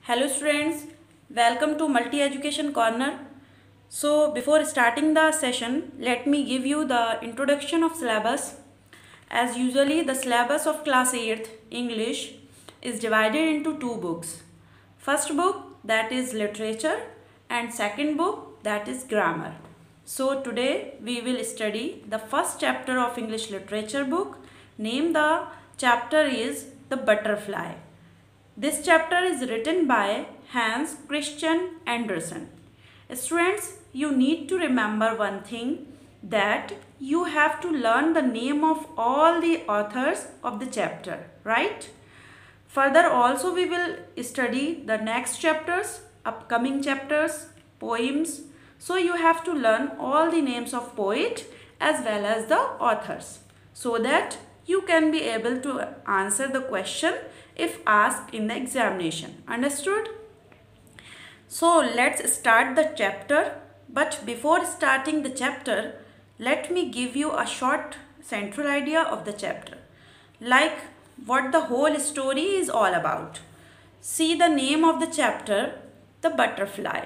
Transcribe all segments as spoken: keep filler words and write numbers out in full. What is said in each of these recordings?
Hello students, welcome to Multi Education Corner. So before starting the session, let me give you the introduction of syllabus. As usually the syllabus of class eighth English is divided into two books. First book that is literature and second book that is grammar. So today we will study the first chapter of English literature book. Name the chapter is The Butterfly. This chapter is written by Hans Christian Andersen. Students, you need to remember one thing, that you have to learn the name of all the authors of the chapter, right? Further also we will study the next chapters, upcoming chapters, poems. So you have to learn all the names of poet as well as the authors, so that you can be able to answer the question if asked in the examination. Understood? So let's start the chapter. But before starting the chapter, let me give you a short central idea of the chapter, like what the whole story is all about. See the name of the chapter, The Butterfly.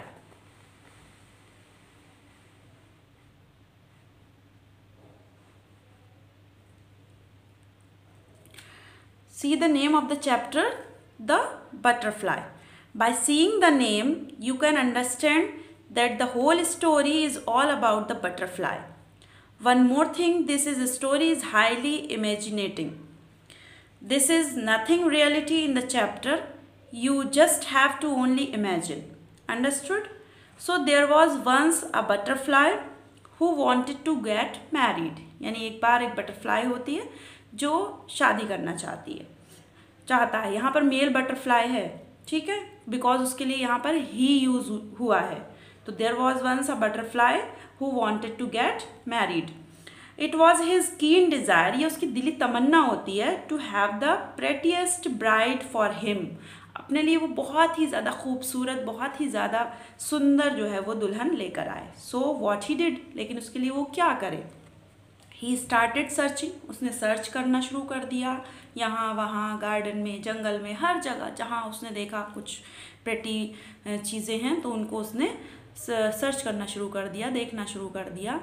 See the name of the chapter, The Butterfly. By seeing the name, you can understand that the whole story is all about the butterfly. One more thing, this is a story is highly imaginating. This is nothing reality in the chapter. You just have to only imagine. Understood? So there was once a butterfly who wanted to get married. यानी एक बार एक butterfly होती है जो शादी करना चाहती है चाहता है यहाँ पर मेल बटरफ्लाई है, ठीक है, बिकॉज उसके लिए यहाँ पर ही यूज हुआ है. तो there was once a butterfly who wanted to get married. It was his keen desire, ये उसकी दिली तमन्ना होती है, to have the prettiest bride for him. अपने लिए वो बहुत ही ज़्यादा खूबसूरत, बहुत ही ज़्यादा सुंदर जो है वो दुल्हन लेकर आए. सो वॉट ही डिड, लेकिन उसके लिए वो क्या करे. ही स्टार्टेड सर्चिंग, उसने सर्च करना शुरू कर दिया, यहाँ वहाँ गार्डन में, जंगल में, हर जगह जहाँ उसने देखा कुछ प्रेटी चीज़ें हैं तो उनको उसने सर्च करना शुरू कर दिया, देखना शुरू कर दिया.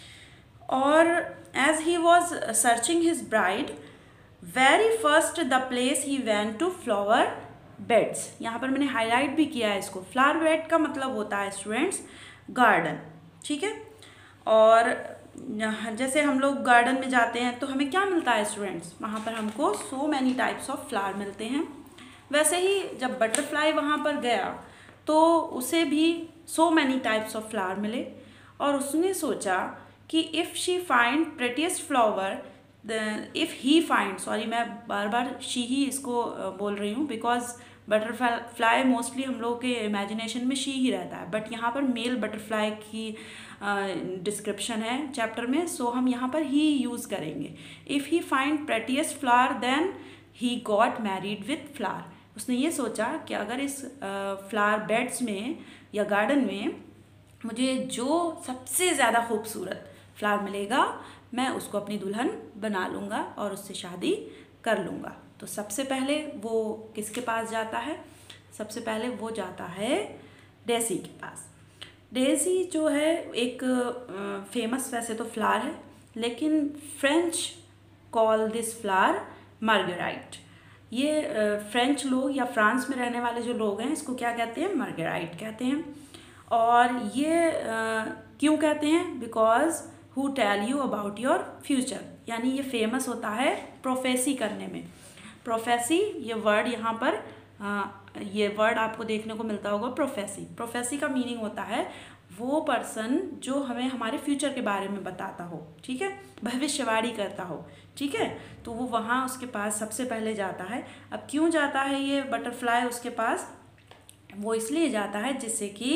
और as he was searching his bride, very first the place he went to flower beds. यहाँ पर मैंने हाईलाइट भी किया है इसको. फ्लावर बेड का मतलब होता है स्टूडेंट्स गार्डन, ठीक है. और जैसे हम लोग गार्डन में जाते हैं तो हमें क्या मिलता है स्टूडेंट्स, वहाँ पर हमको so many types of flower मिलते हैं. वैसे ही जब बटरफ्लाई वहाँ पर गया तो उसे भी so many types of flower मिले, और उसने सोचा कि if she find prettiest flower, if he find, sorry मैं बार बार शी ही इसको बोल रही हूँ बिकॉज बटरफ्लाई मोस्टली हम लोगों के इमेजिनेशन में शी ही रहता है, बट यहाँ पर मेल बटरफ्लाई की डिस्क्रिप्शन है चैप्टर में, सो so हम यहाँ पर ही यूज़ करेंगे. If he find prettiest flower then he got married with flower. उसने ये सोचा कि अगर इस फ्लावर बेड्स में या गार्डन में मुझे जो सबसे ज़्यादा खूबसूरत फ्लावर मिलेगा मैं उसको अपनी दुल्हन बना लूँगा और उससे शादी कर लूँगा. तो सबसे पहले वो किसके पास जाता है, सबसे पहले वो जाता है डेज़ी के पास. डेज़ी जो है एक फेमस वैसे तो फ्लावर है, लेकिन French call this flower marguerite. ये फ्रेंच लोग या फ्रांस में रहने वाले जो लोग हैं इसको क्या कहते हैं, मार्गराइट कहते हैं. और ये uh, क्यों कहते हैं, because who tell you about your future. यानी ये फेमस होता है प्रोफेसी करने में. प्रोफेसी ये वर्ड यहाँ पर आ, ये वर्ड आपको देखने को मिलता होगा, प्रोफेसी. प्रोफेसी का मीनिंग होता है वो पर्सन जो हमें हमारे फ्यूचर के बारे में बताता हो, ठीक है, भविष्यवाणी करता हो, ठीक है. तो वो वहाँ उसके पास सबसे पहले जाता है. अब क्यों जाता है ये बटरफ्लाई उसके पास, वो इसलिए जाता है जिससे कि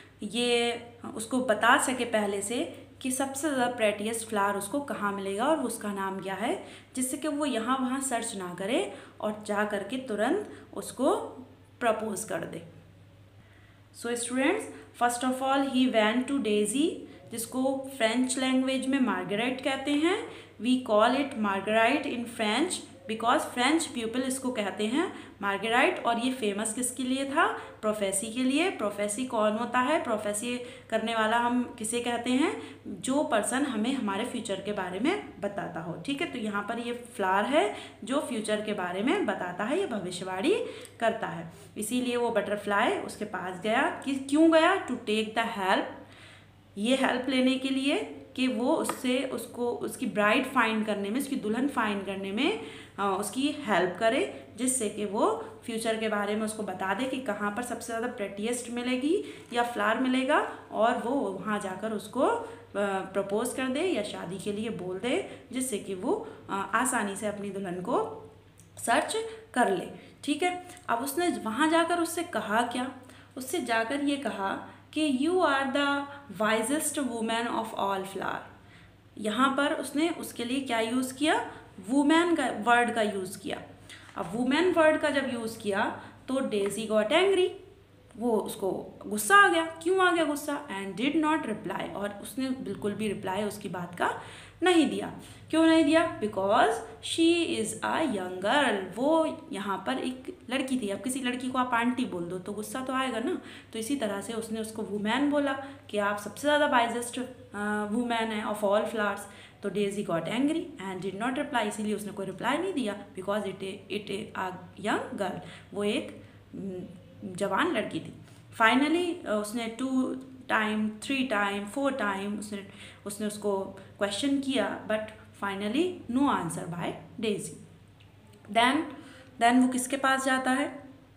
ये उसको बता सके पहले से कि सबसे ज़्यादा प्रेटीएस्ट फ्लावर उसको कहाँ मिलेगा और उसका नाम क्या है, जिससे कि वो यहाँ वहाँ सर्च ना करे और जा कर के तुरंत उसको प्रपोज कर दे. So students, first of all he went to daisy, जिसको फ्रेंच लैंग्वेज में मार्गरेट कहते हैं. We call it marguerite in French because French people इसको कहते हैं मार्गेराइट। और ये फेमस किसके लिए था? प्रोफेसी के लिए। प्रोफेसी कौन होता है? प्रोफेसी करने वाला हम किसे कहते हैं? जो पर्सन हमें हमारे फ्यूचर के बारे में बताता हो। ठीक है, तो यहाँ पर ये फ्लावर है जो फ्यूचर के बारे में बताता है, ये भविष्यवाणी करता है। इसीलिए वो बटरफ्लाई उसके पास गया। कि क्यों गया? टू टेक द हेल्प, ये हेल्प लेने के लिए कि वो उससे उसको उसकी ब्राइड फाइंड करने में, उसकी दुल्हन फाइंड करने में आ, उसकी हेल्प करे, जिससे कि वो फ्यूचर के बारे में उसको बता दे कि कहाँ पर सबसे ज़्यादा प्रेटीएस्ट मिलेगी या फ्लावर मिलेगा, और वो वहाँ जाकर उसको प्रपोज कर दे या शादी के लिए बोल दे, जिससे कि वो आ, आसानी से अपनी दुल्हन को सर्च कर ले। ठीक है, अब उसने वहाँ जाकर उससे कहा क्या? उससे जाकर ये कहा कि you are the wisest women of all flower. यहाँ पर उसने उसके लिए क्या यूज़ किया? वुमेन का वर्ड का यूज़ किया। अब वुमेन वर्ड का जब यूज़ किया तो डेजी गॉट एंग्री, वो उसको गुस्सा आ गया। क्यों आ गया गुस्सा? एंड डिड नॉट रिप्लाई, और उसने बिल्कुल भी रिप्लाई उसकी बात का नहीं दिया। क्यों नहीं दिया? Because she is a young girl, वो यहाँ पर एक लड़की थी। अब किसी लड़की को आप आंटी बोल दो तो गुस्सा तो आएगा ना, तो इसी तरह से उसने उसको वुमेन बोला कि आप सबसे ज़्यादा वाइजेस्ट वुमेन है ऑफ ऑल फ्लावर्स। तो daisy got angry and did not reply, इसीलिए उसने कोई रिप्लाई नहीं दिया। Because it it a young girl, वो एक जवान लड़की थी। फाइनली उसने two time, three time, four time उसने उसने उसको क्वेश्चन किया, but finally no answer by daisy. Then then वो किसके पास जाता है?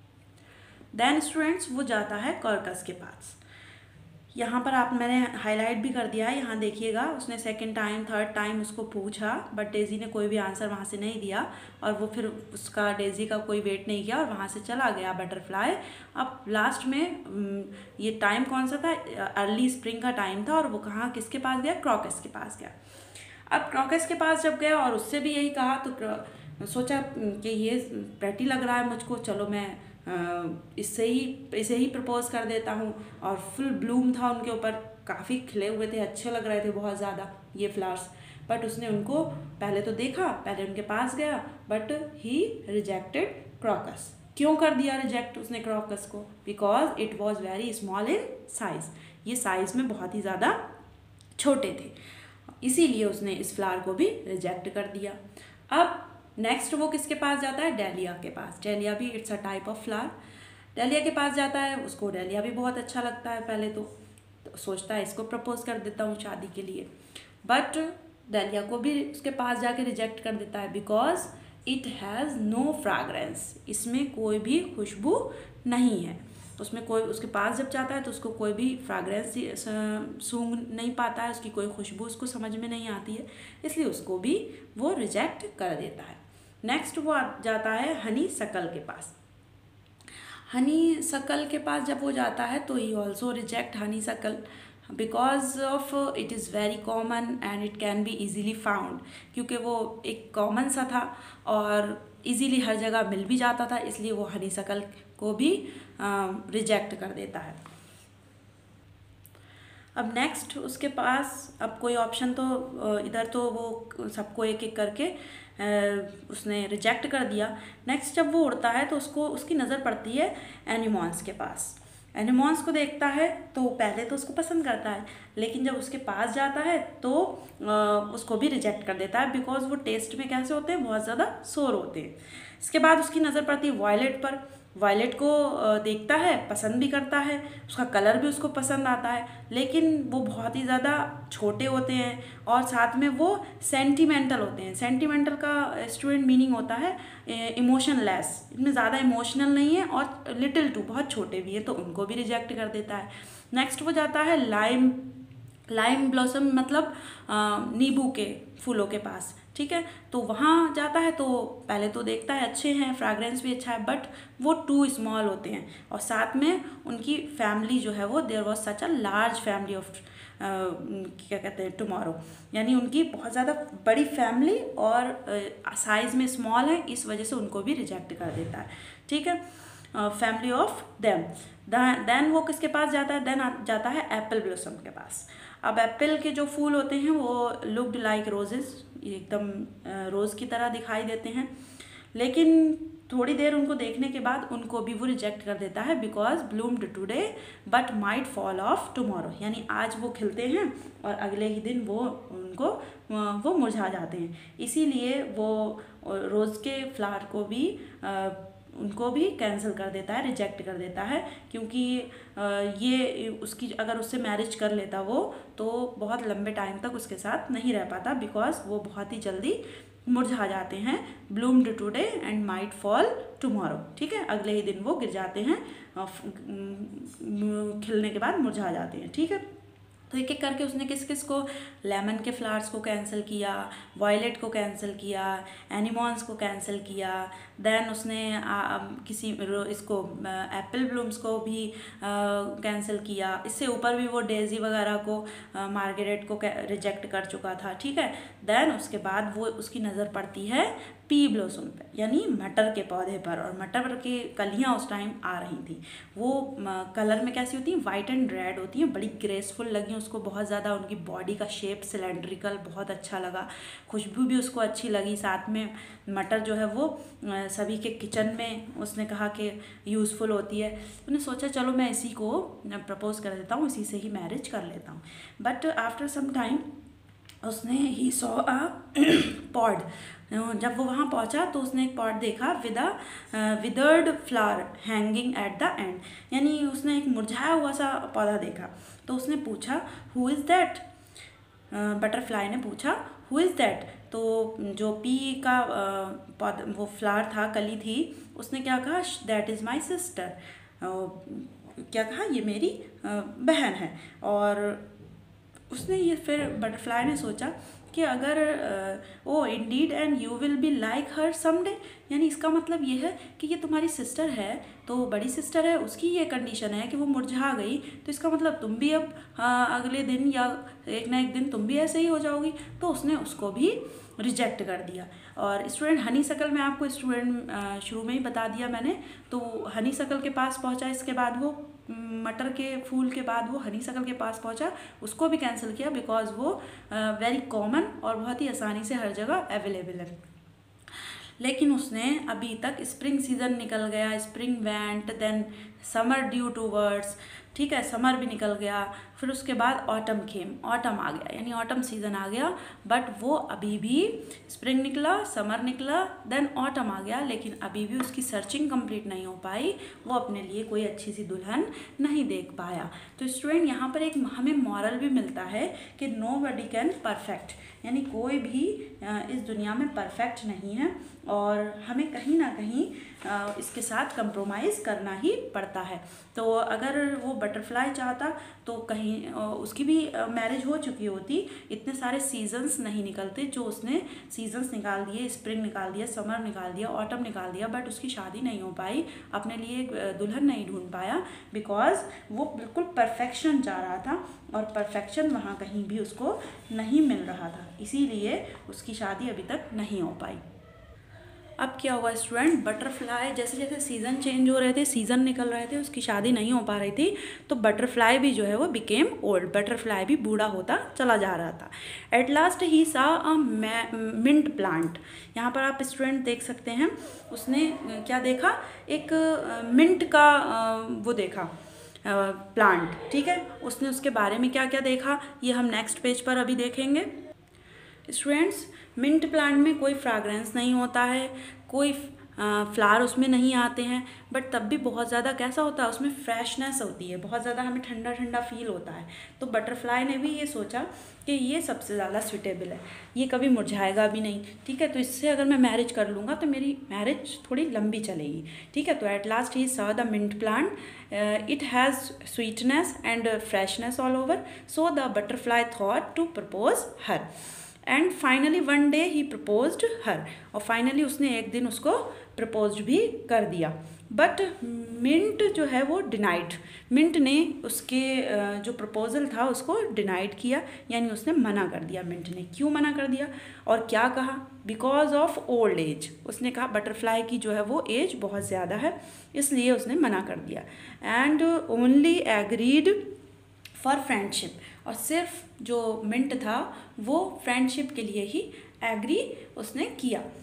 देन स्टूडेंट्स वो जाता है कॉर्कस के पास। यहाँ पर आप मैंने हाईलाइट भी कर दिया है, यहाँ देखिएगा। उसने सेकंड टाइम, थर्ड टाइम उसको पूछा, बट डेजी ने कोई भी आंसर वहाँ से नहीं दिया, और वो फिर उसका डेजी का कोई वेट नहीं किया और वहाँ से चला गया बटरफ्लाई। अब लास्ट में ये टाइम कौन सा था? अर्ली स्प्रिंग का टाइम था, और वो कहाँ किसके पास गया? क्रॉकस के पास गया। अब क्रॉकस के पास जब गया और उससे भी यही कहा, तो सोचा कि ये प्रेटी लग रहा है मुझको, चलो मैं इससे ही इसे ही प्रपोज कर देता हूँ। और फुल ब्लूम था उनके ऊपर, काफ़ी खिले हुए थे, अच्छे लग रहे थे बहुत ज़्यादा ये फ्लावर्स। बट उसने उनको पहले तो देखा, पहले उनके पास गया, बट ही रिजेक्टेड क्रॉकस। क्यों कर दिया रिजेक्ट उसने क्रॉकस को? Because it was very small in size, ये साइज़ में बहुत ही ज़्यादा छोटे थे, इसीलिए उसने इस फ्लावर को भी रिजेक्ट कर दिया। अब नेक्स्ट वो किसके पास जाता है? डेलिया के पास। डेलिया भी it's a type of flower. Dahlia के पास जाता है, उसको डेलिया भी बहुत अच्छा लगता है पहले तो, तो सोचता है इसको प्रपोज कर देता हूँ शादी के लिए, बट डेलिया को भी उसके पास जाके रिजेक्ट कर देता है। Because it has no fragrance, इसमें कोई भी खुशबू नहीं है। उसमें कोई, उसके पास जब जाता है तो उसको कोई भी फ्रैग्रेंस सूंघ नहीं पाता है, उसकी कोई खुशबू उसको समझ में नहीं आती है, इसलिए उसको भी वो रिजेक्ट कर देता है। नेक्स्ट वो जाता है हनी सकल के पास। हनी सकल के पास जब वो जाता है तो he also reject honeysuckle, because of it is very common and it can be easily found, क्योंकि वो एक कॉमन सा था और इजीली हर जगह मिल भी जाता था, इसलिए वो हनी सकल को भी रिजेक्ट कर देता है। अब नेक्स्ट उसके पास अब कोई ऑप्शन तो इधर तो वो सबको एक एक करके उसने रिजेक्ट कर दिया। नेक्स्ट जब वो उड़ता है तो उसको उसकी नज़र पड़ती है एनिमॉन्स के पास। एनिमॉन्स को देखता है तो पहले तो उसको पसंद करता है, लेकिन जब उसके पास जाता है तो उसको भी रिजेक्ट कर देता है, बिकॉज वो टेस्ट में कैसे होते हैं? बहुत ज़्यादा सोर होते हैं। इसके बाद उसकी नज़र पड़ती है वायलेट पर। वायलेट को देखता है, पसंद भी करता है, उसका कलर भी उसको पसंद आता है, लेकिन वो बहुत ही ज़्यादा छोटे होते हैं और साथ में वो सेंटिमेंटल होते हैं। सेंटिमेंटल का स्टूडेंट मीनिंग होता है इमोशनलेस, इनमें ज़्यादा इमोशनल नहीं है, और लिटिल टू बहुत छोटे भी है, तो उनको भी रिजेक्ट कर देता है। नेक्स्ट वो जाता है लाइम लाइम ब्लॉसम मतलब नींबू के फूलों के पास। ठीक है, तो वहाँ जाता है तो पहले तो देखता है अच्छे हैं, फ्रैग्रेंस भी अच्छा है, बट वो टू स्मॉल होते हैं, और साथ में उनकी फैमिली जो है वो there was such a large family of क्या कहते हैं टुमारो, यानी उनकी बहुत ज़्यादा बड़ी फैमिली और साइज़ में स्मॉल है, इस वजह से उनको भी रिजेक्ट कर देता है। ठीक है, फैमिली ऑफ देम। देन वो किसके पास जाता है? देन जाता है एप्पल ब्लॉसम के पास। अब एप्पल के जो फूल होते हैं वो लुक्ड लाइक रोजेस, एकदम रोज़ की तरह दिखाई देते हैं। लेकिन थोड़ी देर उनको देखने के बाद उनको भी वो रिजेक्ट कर देता है, because bloomed today but might fall off tomorrow, यानी आज वो खिलते हैं और अगले ही दिन वो उनको वो मुरझा जाते हैं। इसीलिए वो रोज़ के फ्लावर को भी आ, उनको भी कैंसिल कर देता है, रिजेक्ट कर देता है, क्योंकि ये उसकी अगर उससे मैरिज कर लेता वो तो बहुत लंबे टाइम तक उसके साथ नहीं रह पाता, बिकॉज वो बहुत ही जल्दी मुरझा जाते हैं। Bloomed today and might fall tomorrow, ठीक है, अगले ही दिन वो गिर जाते हैं, खिलने के बाद मुरझा जाते हैं, ठीक है। तो एक एक करके उसने किस किस को, लेमन के फ्लावर्स को कैंसिल किया, वायलेट को कैंसिल किया, एनिमॉन्स को कैंसिल किया, देन उसने आ, किसी इसको एप्पल ब्लूम्स को भी कैंसिल किया। इससे ऊपर भी वो डेजी वगैरह को, मार्गरेट को रिजेक्ट कर चुका था, ठीक है। देन उसके बाद वो उसकी नज़र पड़ती है पी ब्लॉसम पे, यानी मटर के पौधे पर, और मटर की कलियां उस टाइम आ रही थी। वो कलर में कैसी होती हैं, वाइट एंड रेड होती हैं, बड़ी ग्रेसफुल लगी उसको बहुत ज़्यादा, उनकी बॉडी का शेप सिलेंड्रिकल बहुत अच्छा लगा, खुशबू भी उसको अच्छी लगी। साथ में मटर जो है वो सभी के किचन में उसने कहा कि यूज़फुल होती है। उन्हें सोचा चलो मैं इसी को प्रपोज कर देता हूँ, इसी से ही मैरिज कर लेता हूँ। बट आफ्टर सम टाइम उसने ही सॉ अ पॉड, जब वो वहाँ पहुँचा तो उसने एक पॉट देखा with a withered flower hanging at the end, यानी उसने एक मुरझाया हुआ सा पौधा देखा। तो उसने पूछा हु इज़ दैट, बटरफ्लाई ने पूछा हु इज़ दैट। तो जो पी का पौधा वो फ्लावर था, कली थी, उसने क्या कहा, दैट इज़ माई सिस्टर, क्या कहा, ये मेरी बहन है। और उसने ये फिर बटरफ्लाई ने सोचा कि अगर oh indeed and you will be like her someday, यानी इसका मतलब ये है कि ये तुम्हारी सिस्टर है, तो बड़ी सिस्टर है, उसकी ये कंडीशन है कि वो मुरझा गई, तो इसका मतलब तुम भी अब आ, अगले दिन या एक ना एक दिन तुम भी ऐसे ही हो जाओगी। तो उसने उसको भी रिजेक्ट कर दिया। और स्टूडेंट हनी सकल में आपको स्टूडेंट शुरू में ही बता दिया मैंने, तो हनी सकल के पास पहुंचा, इसके बाद वो मटर के फूल के बाद वो हनी सकल के पास पहुंचा, उसको भी कैंसिल किया, बिकॉज वो वेरी कॉमन और बहुत ही आसानी से हर जगह अवेलेबल है। लेकिन उसने अभी तक, स्प्रिंग सीजन निकल गया, spring went, then summer due towards, ठीक है, समर भी निकल गया, फिर उसके बाद ऑटम खेम, ऑटम आ गया, यानी ऑटम सीजन आ गया। बट वो अभी भी, स्प्रिंग निकला, समर निकला, देन ऑटम आ गया, लेकिन अभी भी उसकी सर्चिंग कंप्लीट नहीं हो पाई, वो अपने लिए कोई अच्छी सी दुल्हन नहीं देख पाया। तो स्टूडेंट यहाँ पर एक हमें मॉरल भी मिलता है कि नो बडी कैन परफेक्ट, यानी कोई भी इस दुनिया में परफेक्ट नहीं है, और हमें कहीं ना कहीं इसके साथ कंप्रोमाइज़ करना ही पड़ता है। तो अगर वो बटरफ्लाई चाहता तो कहीं उसकी भी मैरिज हो चुकी होती, इतने सारे सीजन्स नहीं निकलते जो उसने सीजन्स निकाल दिए, स्प्रिंग निकाल दिया, समर निकाल दिया, ऑटम निकाल दिया, बट उसकी शादी नहीं हो पाई, अपने लिए दुल्हन नहीं ढूंढ पाया, बिकॉज वो बिल्कुल परफेक्शन चाह रहा था, और परफेक्शन वहाँ कहीं भी उसको नहीं मिल रहा था, इसीलिए उसकी शादी अभी तक नहीं हो पाई। अब क्या हुआ स्टूडेंट, बटरफ्लाई जैसे जैसे सीज़न चेंज हो रहे थे, सीज़न निकल रहे थे, उसकी शादी नहीं हो पा रही थी, तो बटरफ्लाई भी जो है वो बिकेम ओल्ड, बटरफ्लाई भी बूढ़ा होता चला जा रहा था। एट लास्ट ही सा अ मिंट प्लांट, यहाँ पर आप स्टूडेंट देख सकते हैं, उसने क्या देखा, एक मिंट का वो देखा प्लांट, ठीक है। उसने उसके बारे में क्या क्या देखा ये हम नेक्स्ट पेज पर अभी देखेंगे। स्टूडेंट्स, मिंट प्लांट में कोई फ्रैग्रेंस नहीं होता है, कोई फ्लावर उसमें नहीं आते हैं, बट तब भी बहुत ज़्यादा कैसा होता है, उसमें फ्रेशनेस होती है, बहुत ज़्यादा हमें ठंडा ठंडा फील होता है। तो बटरफ्लाई ने भी ये सोचा कि ये सबसे ज़्यादा सूटेबल है, ये कभी मुरझाएगा भी नहीं, ठीक है, तो इससे अगर मैं मैरिज कर लूँगा तो मेरी मैरिज थोड़ी लंबी चलेगी, ठीक है। तो at last he saw the mint plant, it has sweetness and freshness all over, so the butterfly thought to propose her, and finally one day he proposed her, और फाइनली उसने एक दिन उसको प्रपोज भी कर दिया। बट मिंट जो है वो डिनाइड, मिंट ने उसके जो प्रपोजल था उसको डिनाइड किया, यानी उसने मना कर दिया। मिंट ने क्यों मना कर दिया और क्या कहा, बिकॉज ऑफ ओल्ड एज, उसने कहा बटरफ्लाई की जो है वो एज बहुत ज़्यादा है, इसलिए उसने मना कर दिया। And only agreed for friendship, और सिर्फ जो मिंट था वो फ्रेंडशिप के लिए ही एग्री उसने किया।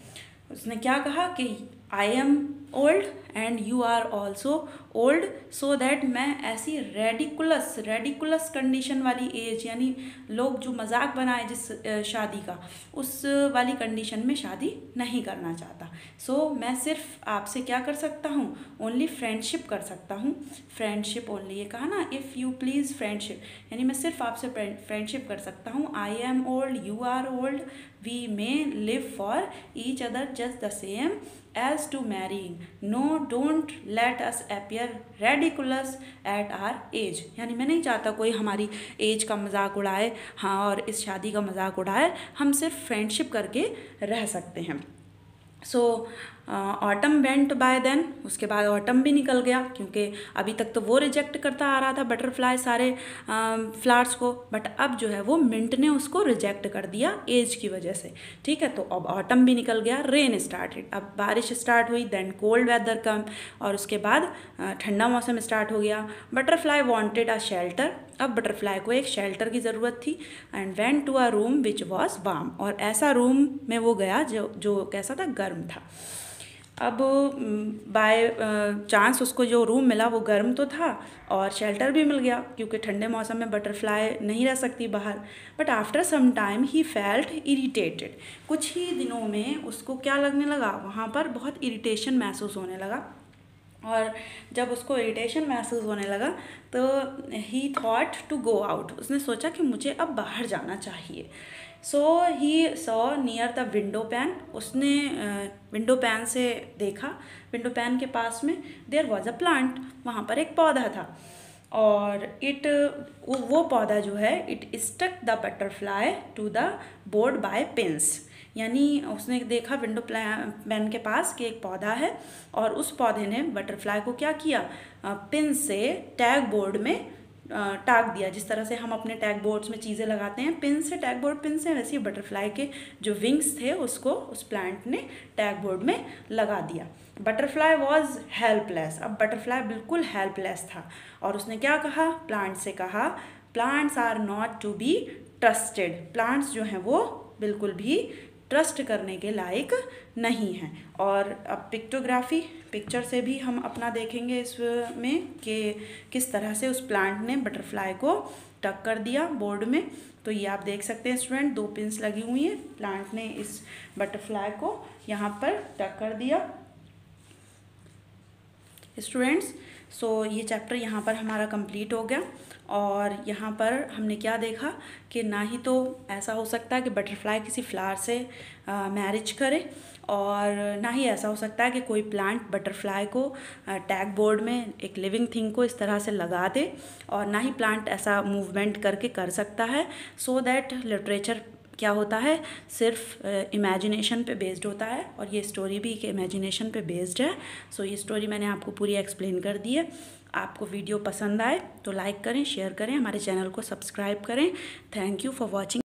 उसने क्या कहा कि I am old and you are also old, so that मैं ऐसी रेडिकुलस रेडिकुलस कंडीशन वाली एज, यानी लोग जो मजाक बनाए जिस शादी का, उस वाली कंडीशन में शादी नहीं करना चाहता। सो so, मैं सिर्फ आपसे क्या कर सकता हूँ, ओनली फ्रेंडशिप कर सकता हूँ। फ्रेंडशिप ओनली, ये कहा ना, इफ़ यू प्लीज़ फ्रेंडशिप, यानी मैं सिर्फ आपसे फ्रेंडशिप कर सकता हूँ। I am old, you are old, we may live for each other just the same as to marrying. No, don't let us appear ridiculous at our age. यानी मैं नहीं चाहता कोई हमारी एज का मजाक उड़ाए, हाँ, और इस शादी का मजाक उड़ाए। हम सिर्फ फ्रेंडशिप करके रह सकते हैं। So autumn went by then, उसके बाद ऑटम भी निकल गया, क्योंकि अभी तक तो वो रिजेक्ट करता आ रहा था बटरफ्लाई सारे फ्लावर्स को, बट अब जो है वो मिंट ने उसको रिजेक्ट कर दिया एज की वजह से। ठीक है, तो अब ऑटम भी निकल गया, रेन स्टार्टेड, अब बारिश स्टार्ट हुई, देन कोल्ड वेदर कम, और उसके बाद ठंडा मौसम स्टार्ट हो गया। बटरफ्लाई वॉन्टेड अ शेल्टर, अब बटरफ्लाई को एक शेल्टर की ज़रूरत थी, and went to a room which was warm, और ऐसा रूम में वो गया जो जो कैसा था, गर्म था। अब बाय चांस उसको जो रूम मिला वो गर्म तो था और शेल्टर भी मिल गया, क्योंकि ठंडे मौसम में बटरफ्लाई नहीं रह सकती बाहर। But after some time he felt irritated, कुछ ही दिनों में उसको क्या लगने लगा, वहाँ पर बहुत इरिटेशन महसूस होने लगा। और जब उसको इरिटेशन महसूस होने लगा तो he thought to go out, उसने सोचा कि मुझे अब बाहर जाना चाहिए। So he saw near the window pane, उसने विंडो uh, पैन से देखा, विंडो पैन के पास में देयर वॉज अ प्लांट, वहाँ पर एक पौधा था, और इट वो, वो पौधा जो है, it stuck the butterfly to the board by pins, यानी उसने देखा विंडो पैन के पास कि एक पौधा है, और उस पौधे ने बटरफ्लाई को क्या किया, पिन से टैग बोर्ड में टाक दिया। जिस तरह से हम अपने टैग बोर्ड्स में चीज़ें लगाते हैं पिन से, टैग बोर्ड पिन से, वैसे ही बटरफ्लाई के जो विंग्स थे उसको उस प्लांट ने टैग बोर्ड में लगा दिया। बटरफ्लाई वॉज हेल्पलेस, अब बटरफ्लाई बिल्कुल हेल्पलेस था, और उसने क्या कहा, प्लांट से कहा, plants are not to be trusted, plants जो हैं वो बिल्कुल भी ट्रस्ट करने के लायक नहीं हैं। और अब पिक्टोग्राफी, पिक्चर से भी हम अपना देखेंगे इसमें कि किस तरह से उस प्लांट ने बटरफ्लाई को टक कर दिया बोर्ड में। तो ये आप देख सकते हैं स्टूडेंट, दो पिंस लगी हुई हैं, प्लांट ने इस बटरफ्लाई को यहाँ पर टक कर दिया। स्टूडेंट्स, सो ये चैप्टर यहाँ पर हमारा कंप्लीट हो गया, और यहाँ पर हमने क्या देखा कि ना ही तो ऐसा हो सकता है कि बटरफ्लाई किसी फ्लावर से मैरिज करे, और ना ही ऐसा हो सकता है कि कोई प्लांट बटरफ्लाई को टैग बोर्ड में एक लिविंग थिंग को इस तरह से लगा दे, और ना ही प्लांट ऐसा मूवमेंट करके कर सकता है। सो दैट लिटरेचर क्या होता है, सिर्फ इमेजिनेशन पे बेस्ड होता है, और ये स्टोरी भी एक इमेजिनेशन पे बेस्ड है। सो so, ये स्टोरी मैंने आपको पूरी एक्सप्लेन कर दी है। आपको वीडियो पसंद आए तो लाइक करें, शेयर करें, हमारे चैनल को सब्सक्राइब करें। Thank you for watching.